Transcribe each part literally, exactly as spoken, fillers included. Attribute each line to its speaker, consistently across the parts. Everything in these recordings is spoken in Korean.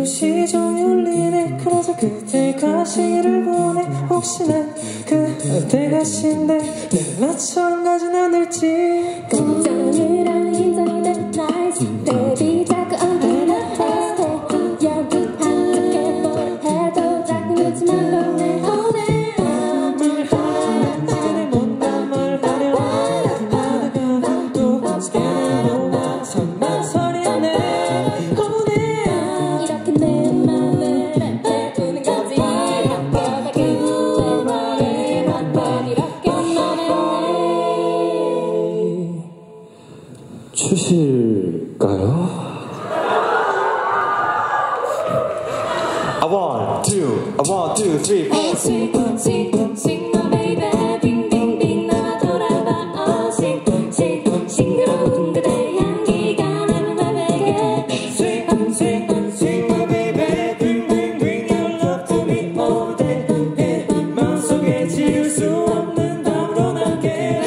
Speaker 1: 시종이 울리네. 그래서 그대가 시를 보내. 혹시 난 그대가 시인데 늘 나처럼 가진 않을지.
Speaker 2: 걱정이랑 인정이 된 나이스 베이비 자꾸 언제나 테스트 여기 한쪽에 뭘 해도 자꾸 늦지만 너네 오늘
Speaker 1: 맘을 하나 내 못난 말 하려 하다가 또 스캔을 놓아 선만 서리네 오늘.
Speaker 2: 이렇게 내 맘을 한테 두는 거지. 바뀌어가 그대 말을 한번 이렇게 말했네.
Speaker 3: 추실까요?
Speaker 4: I want two, I want two, three, four.
Speaker 2: Sing, sing, sing, my baby, 빙, 빙, 빙, 나와 돌아봐. Oh, sing, sing, 싱그러운 그대 향기가 나는 맘에게.
Speaker 1: Sing, sing, sing my baby. Bring, bring, bring your love to me all day. 내 마음속에 지울 수 없는 밤으로 남게.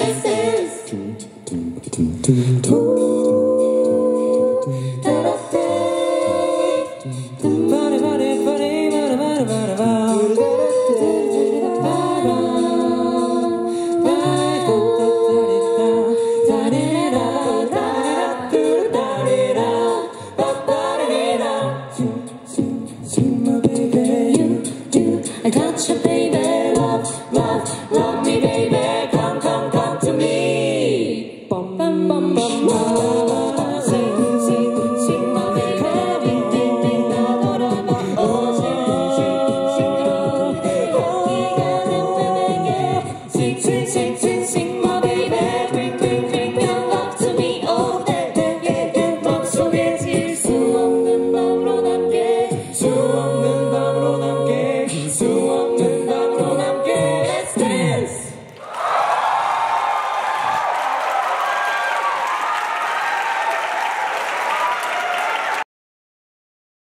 Speaker 1: 바리 바리 바리 바리 바리 바리 바리